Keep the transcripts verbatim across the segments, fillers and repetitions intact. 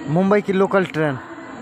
मुंबई की local train.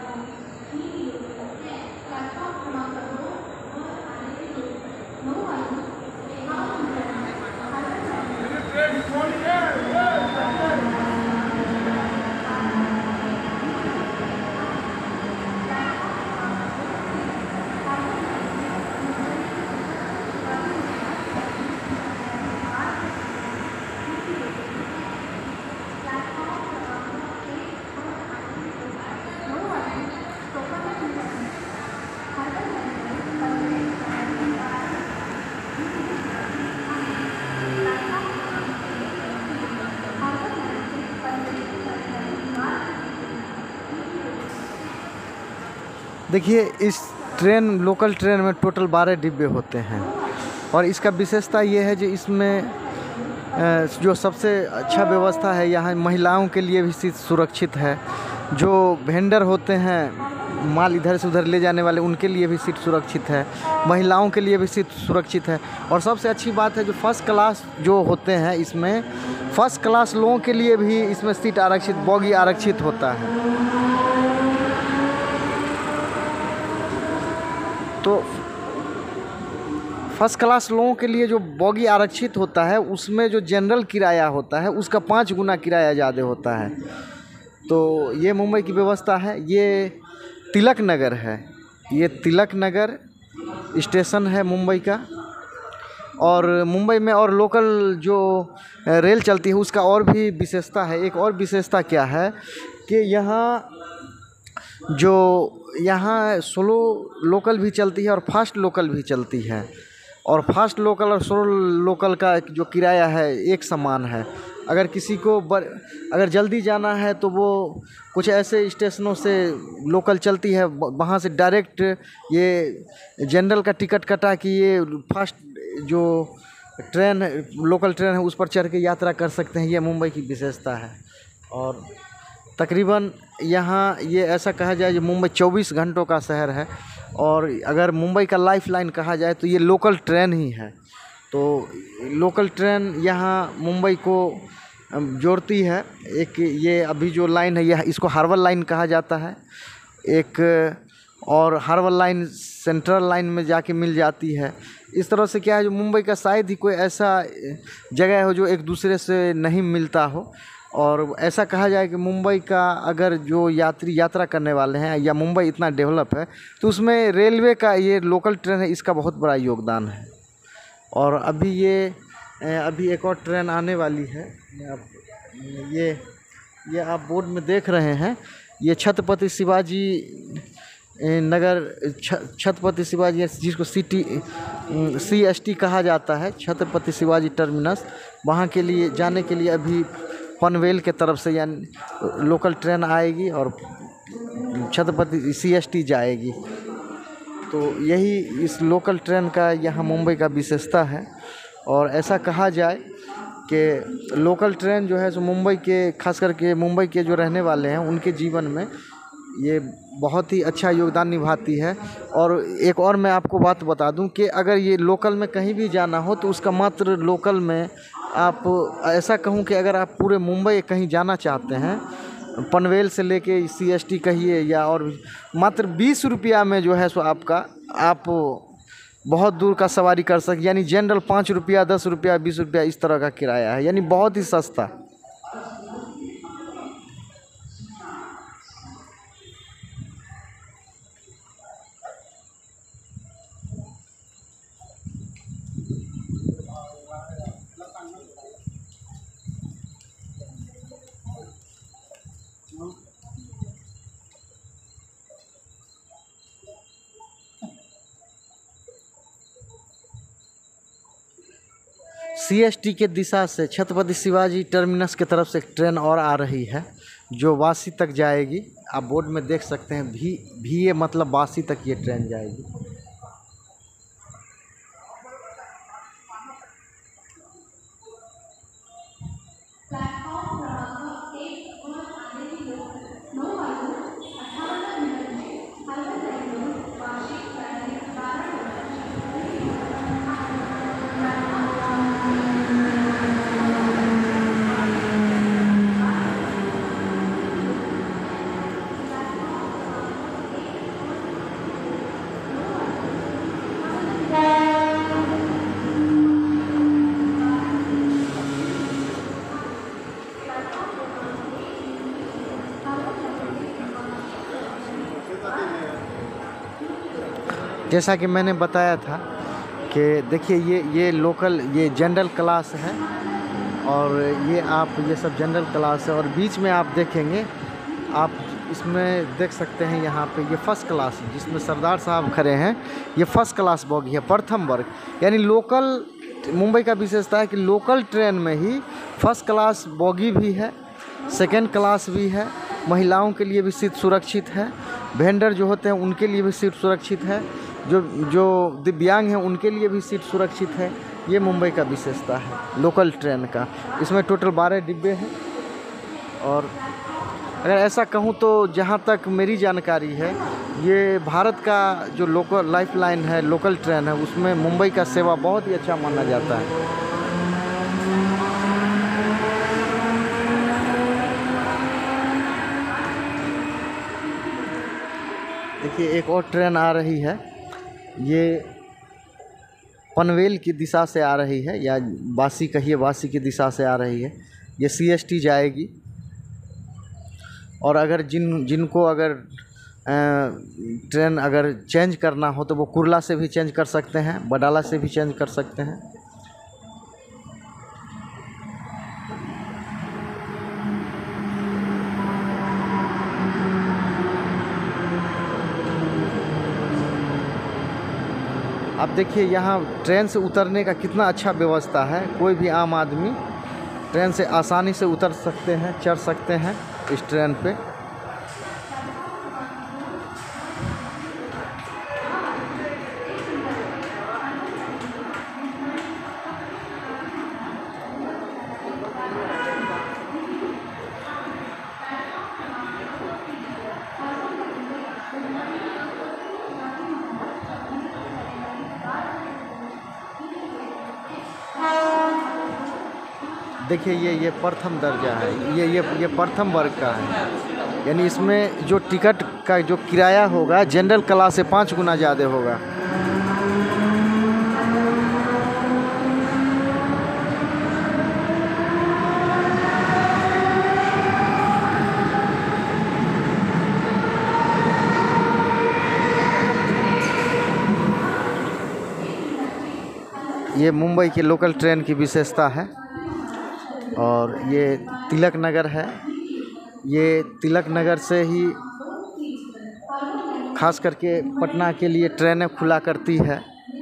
देखिए, इस ट्रेन लोकल ट्रेन में टोटल बारह डिब्बे होते हैं और इसका विशेषता ये है जो इसमें जो सबसे अच्छा व्यवस्था है, यहाँ महिलाओं के लिए भी सीट सुरक्षित है। जो वेंडर होते हैं माल इधर से उधर ले जाने वाले, उनके लिए भी सीट सुरक्षित है। महिलाओं के लिए भी सीट सुरक्षित है। और सबसे अच्छी बात है जो फर्स्ट क्लास जो होते हैं, इसमें फर्स्ट क्लास लोगों के लिए भी इसमें सीट आरक्षित, बोगी आरक्षित होता है। तो फर्स्ट क्लास लोगों के लिए जो बोगी आरक्षित होता है, उसमें जो जनरल किराया होता है उसका पाँच गुना किराया ज़्यादा होता है। तो ये मुंबई की व्यवस्था है। ये तिलक नगर है, ये तिलक नगर स्टेशन है मुंबई का। और मुंबई में और लोकल जो रेल चलती है उसका और भी विशेषता है। एक और विशेषता क्या है कि यहाँ जो यहाँ स्लो लोकल भी चलती है और फास्ट लोकल भी चलती है। और फास्ट लोकल और स्लो लोकल का जो किराया है एक समान है। अगर किसी को बर अगर जल्दी जाना है तो वो कुछ ऐसे स्टेशनों से लोकल चलती है, वहाँ से डायरेक्ट ये जनरल का टिकट कटा कि ये फास्ट जो ट्रेन लोकल ट्रेन है उस पर चढ़ के यात्रा कर सकते हैं। ये मुंबई की विशेषता है। और तकरीबन यहाँ ये ऐसा कहा जाए कि मुंबई चौबीस घंटों का शहर है। और अगर मुंबई का लाइफ लाइन कहा जाए तो ये लोकल ट्रेन ही है। तो लोकल ट्रेन यहाँ मुंबई को जोड़ती है। एक ये अभी जो लाइन है, यह इसको हार्बर लाइन कहा जाता है। एक और हार्बर लाइन सेंट्रल लाइन में जाके मिल जाती है। इस तरह से क्या है, जो मुंबई का शायद ही कोई ऐसा जगह हो जो एक दूसरे से नहीं मिलता हो। और ऐसा कहा जाए कि मुंबई का अगर जो यात्री यात्रा करने वाले हैं, या मुंबई इतना डेवलप है तो उसमें रेलवे का ये लोकल ट्रेन है, इसका बहुत बड़ा योगदान है। और अभी ये अभी एक और ट्रेन आने वाली है। आप ये ये आप बोर्ड में देख रहे हैं, ये छत्रपति शिवाजी नगर छत्रपति शिवाजी, जिसको सिटी सी एस टी कहा जाता है, छत्रपति शिवाजी टर्मिनस, वहाँ के लिए जाने के लिए अभी पनवेल के तरफ से यानी लोकल ट्रेन आएगी और छत्रपति सी एस टी जाएगी। तो यही इस लोकल ट्रेन का यहाँ मुंबई का विशेषता है। और ऐसा कहा जाए कि लोकल ट्रेन जो है सो मुंबई के, खास करके मुंबई के जो रहने वाले हैं उनके जीवन में ये बहुत ही अच्छा योगदान निभाती है। और एक और मैं आपको बात बता दूं कि अगर ये लोकल में कहीं भी जाना हो तो उसका मात्र लोकल में आप ऐसा कहूं कि अगर आप पूरे मुंबई कहीं जाना चाहते हैं, पनवेल से लेके सी एस टी कहिए या और मात्र बीस रुपया में जो है सो आपका आप बहुत दूर का सवारी कर सक। यानी जनरल पाँच रुपया, दस रुपया, बीस रुपया इस तरह का किराया है, यानी बहुत ही सस्ता। सी एस टी के दिशा से छत्रपति शिवाजी टर्मिनस की तरफ से एक ट्रेन और आ रही है जो वासी तक जाएगी। आप बोर्ड में देख सकते हैं, भी भी ये मतलब वासी तक ये ट्रेन जाएगी। जैसा कि मैंने बताया था कि देखिए ये ये लोकल ये जनरल क्लास है और ये आप ये सब जनरल क्लास है और बीच में आप देखेंगे आप इसमें देख सकते हैं यहाँ पे ये फर्स्ट क्लास है जिसमें सरदार साहब खड़े हैं। ये फर्स्ट क्लास बोगी है, प्रथम वर्ग, यानी लोकल मुंबई का विशेषता है कि लोकल ट्रेन में ही फर्स्ट क्लास बोगी भी है, सेकेंड क्लास भी है, महिलाओं के लिए भी सीट सुरक्षित है, वेंडर जो होते हैं उनके लिए भी सीट सुरक्षित है, जो जो दिव्यांग हैं उनके लिए भी सीट सुरक्षित है। ये मुंबई का विशेषता है लोकल ट्रेन का। इसमें टोटल बारह डिब्बे हैं और अगर ऐसा कहूँ तो जहाँ तक मेरी जानकारी है ये भारत का जो लोकल लाइफलाइन है, लोकल ट्रेन है, उसमें मुंबई का सेवा बहुत ही अच्छा माना जाता है। देखिए एक और ट्रेन आ रही है, ये पनवेल की दिशा से आ रही है या बासी कहिए बासी की दिशा से आ रही है। ये सी एस टी जाएगी और अगर जिन जिनको अगर ट्रेन अगर चेंज करना हो तो वो कुर्ला से भी चेंज कर सकते हैं, बडाला से भी चेंज कर सकते हैं। अब देखिए यहाँ ट्रेन से उतरने का कितना अच्छा व्यवस्था है। कोई भी आम आदमी ट्रेन से आसानी से उतर सकते हैं, चढ़ सकते हैं इस ट्रेन पे। देखिए ये ये प्रथम दर्जा है, ये ये ये प्रथम वर्ग का है, यानी इसमें जो टिकट का जो किराया होगा जनरल क्लास से पाँच गुना ज़्यादा होगा। ये मुंबई के लोकल ट्रेन की विशेषता है और ये तिलक नगर है। ये तिलक नगर से ही खास करके पटना के लिए ट्रेनें खुला करती है।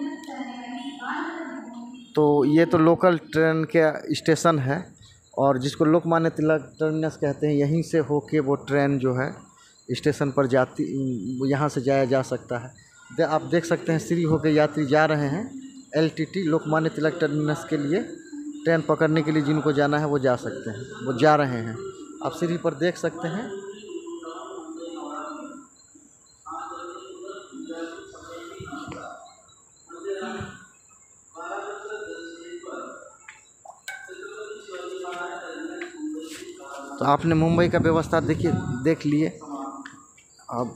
तो ये तो लोकल ट्रेन के स्टेशन है और जिसको लोकमान्य तिलक टर्मिनस कहते हैं, यहीं से होके वो ट्रेन जो है स्टेशन पर जाती, यहाँ से जाया जा सकता है। दे, आप देख सकते हैं सीढ़ी होके यात्री जा रहे हैं L T T Lokmanya Tilak terminus के लिए। ट्रेन पकड़ने के लिए जिनको जाना है वो जा सकते हैं, वो जा रहे हैं। आप सीढ़ी पर देख सकते हैं। तो आपने मुंबई का व्यवस्था देखिए देख लिए। अब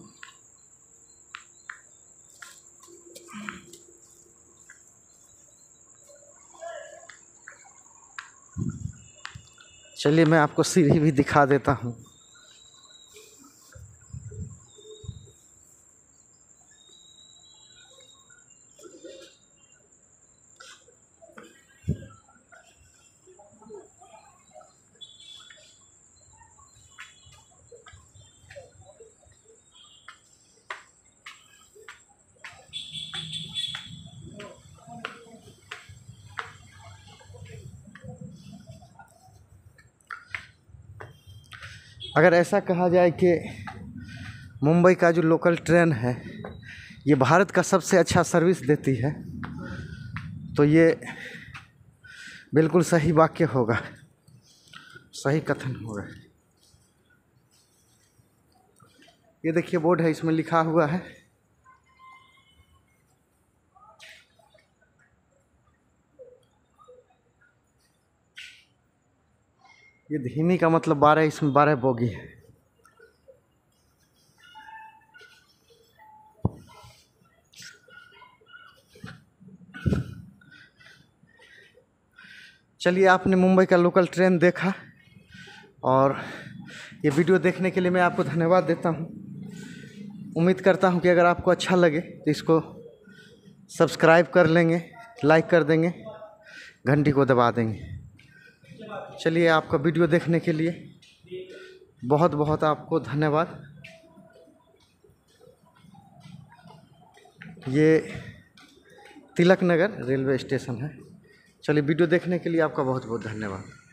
चलिए मैं आपको सीढ़ी भी दिखा देता हूँ। अगर ऐसा कहा जाए कि मुंबई का जो लोकल ट्रेन है ये भारत का सबसे अच्छा सर्विस देती है तो ये बिल्कुल सही वाक्य होगा, सही कथन होगा। ये देखिए बोर्ड है, इसमें लिखा हुआ है ये धीमी का मतलब बारह, इसमें बारह बोगी है। चलिए आपने मुंबई का लोकल ट्रेन देखा और ये वीडियो देखने के लिए मैं आपको धन्यवाद देता हूँ। उम्मीद करता हूँ कि अगर आपको अच्छा लगे तो इसको सब्सक्राइब कर लेंगे, लाइक कर देंगे, घंटी को दबा देंगे। चलिए, आपका वीडियो देखने के लिए बहुत बहुत आपको धन्यवाद। ये तिलक नगर रेलवे स्टेशन है। चलिए, वीडियो देखने के लिए आपका बहुत बहुत धन्यवाद।